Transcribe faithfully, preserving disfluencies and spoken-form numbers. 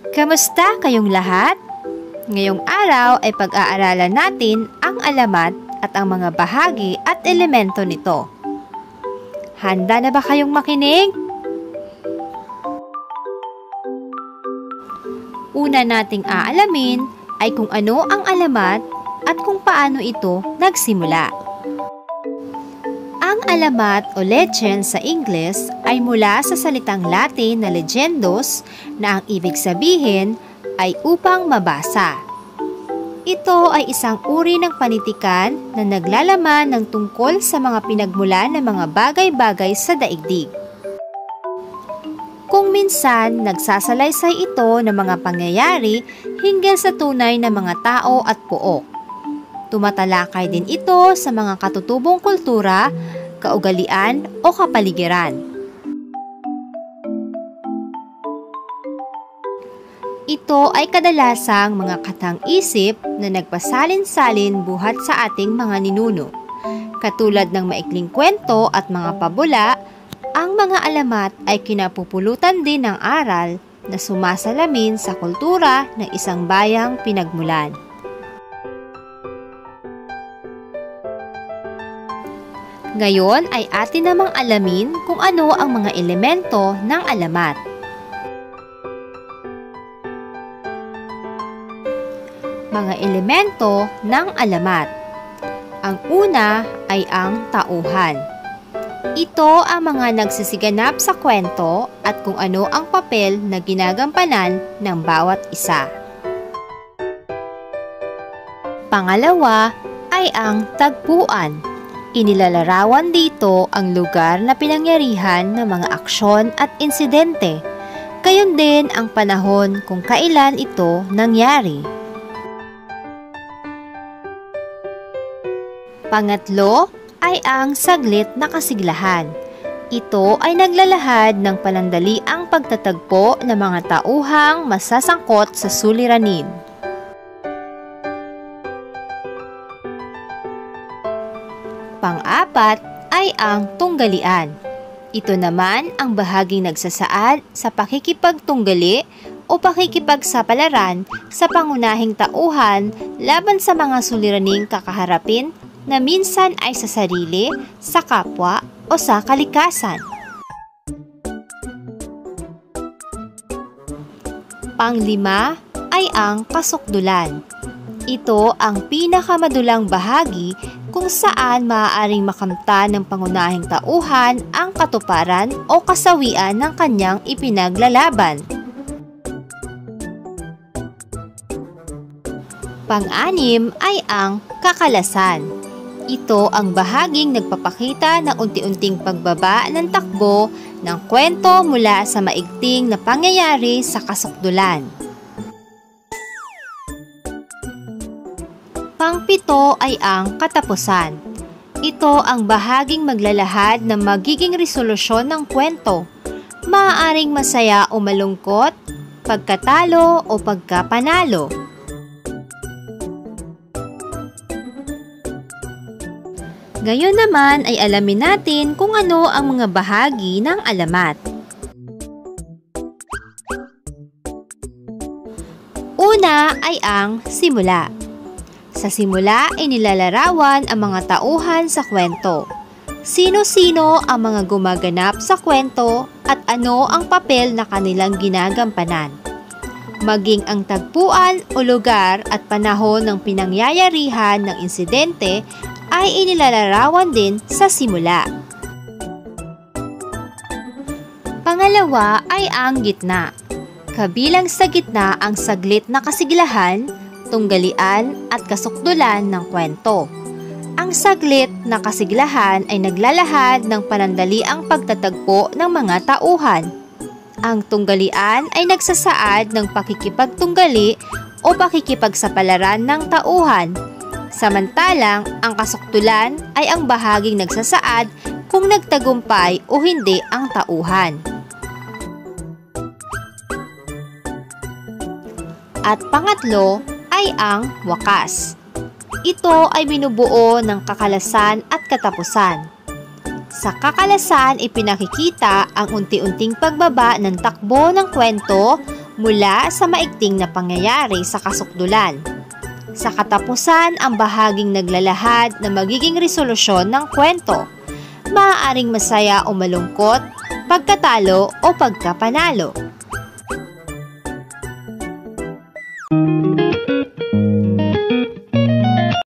Kamusta kayong lahat? Ngayong araw ay pag-aaralan natin ang alamat at ang mga bahagi at elemento nito. Handa na ba kayong makinig? Una nating aalamin ay kung ano ang alamat at kung paano ito nagsimula. Ang alamat o legend sa Ingles ay mula sa salitang Latin na legendos na ang ibig sabihin ay upang mabasa. Ito ay isang uri ng panitikan na naglalaman ng tungkol sa mga pinagmulan ng mga bagay-bagay sa daigdig. Kung minsan, nagsasalaysay ito ng mga pangyayari hinggil sa tunay na mga tao at pook. Tumatalakay din ito sa mga katutubong kultura, kaugalian o kapaligiran. Ito ay kadalasang mga katang-isip na nagpasalin-salin buhat sa ating mga ninuno. Katulad ng maikling kwento at mga pabula, ang mga alamat ay kinapupulutan din ng aral na sumasalamin sa kultura ng isang bayang pinagmulan. Ngayon ay atin namang alamin kung ano ang mga elemento ng alamat. Mga elemento ng alamat. Ang una ay ang tauhan. Ito ang mga nagsisiganap sa kwento at kung ano ang papel na ginagampanan ng bawat isa. Pangalawa ay ang tagpuan. Inilalarawan dito ang lugar na pinangyarihan ng mga aksyon at insidente, gayon din ang panahon kung kailan ito nangyari. Pangatlo ay ang saglit na kasiglahan. Ito ay naglalahad ng panandaliang pagtatagpo ng mga tauhang masasangkot sa suliranin. Pang-apat ay ang tunggalian. Ito naman ang bahaging nagsasaad sa pakikipagtunggali o pakikipagsapalaran sa pangunahing tauhan laban sa mga suliraning kakaharapin na minsan ay sa sarili, sa kapwa o sa kalikasan. Panglima ay ang kasukdulan. Ito ang pinakamadulang bahagi kung saan maaaring makamta ng pangunahing tauhan ang katuparan o kasawian ng kanyang ipinaglalaban. Pang-anim ay ang kakalasan. Ito ang bahaging nagpapakita ng unti-unting pagbaba ng takbo ng kwento mula sa maigting na pangyayari sa kasukdulan. Pangpito ay ang katapusan. Ito ang bahaging maglalahad ng magiging resolusyon ng kwento. Maaaring masaya o malungkot, pagkatalo o pagkapanalo. Ngayon naman ay alamin natin kung ano ang mga bahagi ng alamat. Una ay ang simula. Sa simula ay nilalarawan ang mga tauhan sa kwento. Sino-sino ang mga gumaganap sa kwento at ano ang papel na kanilang ginagampanan. Maging ang tagpuan o lugar at panahon ng pinangyayarihan ng insidente ay inilalarawan din sa simula. Pangalawa ay ang gitna. Kabilang sa gitna ang saglit na kasiglahan, tunggalian at kasukdulan ng kwento. Ang saglit na kasiglahan ay naglalahad ng panandaliang pagtatagpo ng mga tauhan. Ang tunggalian ay nagsasaad ng pakikipagtunggali o pakikipagsapalaran ng tauhan. Samantalang, ang kasukdulan ay ang bahaging nagsasaad kung nagtagumpay o hindi ang tauhan. At pangatlo ay ang wakas. Ito ay binubuo ng kakalasan at katapusan. Sa kakalasan, ipinakikita ang unti-unting pagbaba ng takbo ng kwento mula sa maigting na pangyayari sa kasukdulan. Sa katapusan, ang bahaging naglalahad na magiging resolusyon ng kwento. Maaaring masaya o malungkot, pagkatalo o pagkapanalo.